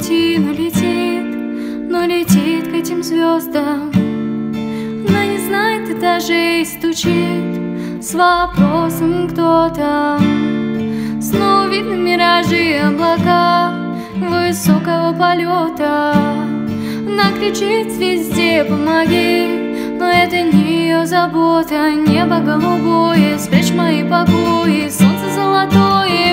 уйти, но летит к этим звездам. Она не знает и даже и стучит с вопросом, кто там. Снова видно миражи и облака высокого полета. Она кричит везде: помоги, но это не ее забота. Небо голубое, спрячь мои покои, солнце золотое